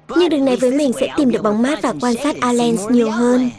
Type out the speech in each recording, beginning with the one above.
Nhưng đường này với mình sẽ tìm được bóng mát và quan sát Islands nhiều hơn.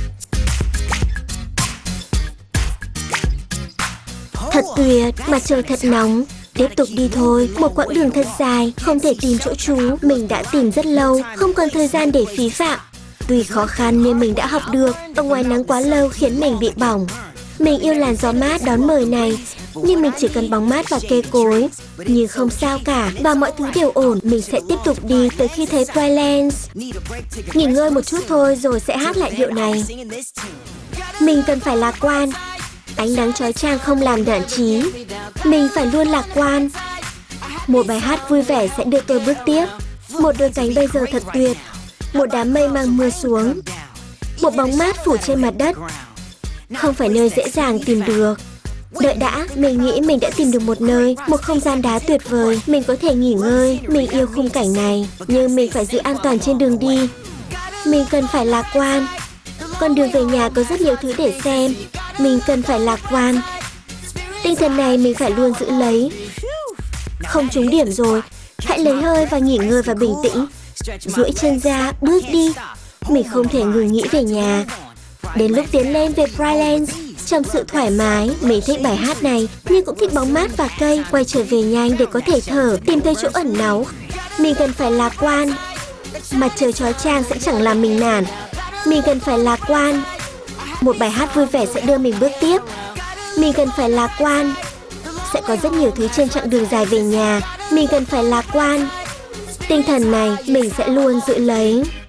Thật tuyệt, mặt trời thật nóng. Tiếp tục đi thôi, một quãng đường thật dài, không thể tìm chỗ trú. Mình đã tìm rất lâu, không còn thời gian để phí phạm. Tuy khó khăn nhưng mình đã học được. Ở ngoài nắng quá lâu khiến mình bị bỏng. Mình yêu làn gió mát đón mời này, nhưng mình chỉ cần bóng mát và cây cối. Nhưng không sao cả, và mọi thứ đều ổn. Mình sẽ tiếp tục đi tới khi thấy Brightlands. Nghỉ ngơi một chút thôi rồi sẽ hát lại điệu này. Mình cần phải lạc quan. Ánh nắng chói chang không làm nản chí. Mình phải luôn lạc quan. Một bài hát vui vẻ sẽ đưa tôi bước tiếp. Một đôi cánh bây giờ thật tuyệt. Một đám mây mang mưa xuống. Một bóng mát phủ trên mặt đất. Không phải nơi dễ dàng tìm được. Đợi đã, mình nghĩ mình đã tìm được một nơi, một không gian đá tuyệt vời. Mình có thể nghỉ ngơi, mình yêu khung cảnh này. Nhưng mình phải giữ an toàn trên đường đi. Mình cần phải lạc quan. Con đường về nhà có rất nhiều thứ để xem. Mình cần phải lạc quan. Tinh thần này mình phải luôn giữ lấy. Không trúng điểm rồi. Hãy lấy hơi và nghỉ ngơi và bình tĩnh. Duỗi chân ra, bước đi. Mình không thể ngừng nghĩ về nhà. Đến lúc tiến lên về Brightlands, trong sự thoải mái. Mình thích bài hát này, nhưng cũng thích bóng mát và cây. Quay trở về nhanh để có thể thở, tìm thấy chỗ ẩn náu. Mình cần phải lạc quan. Mặt trời chói chang sẽ chẳng làm mình nản. Mình cần phải lạc quan. Một bài hát vui vẻ sẽ đưa mình bước tiếp. Mình cần phải lạc quan. Sẽ có rất nhiều thứ trên chặng đường dài về nhà. Mình cần phải lạc quan. Tinh thần này mình sẽ luôn giữ lấy.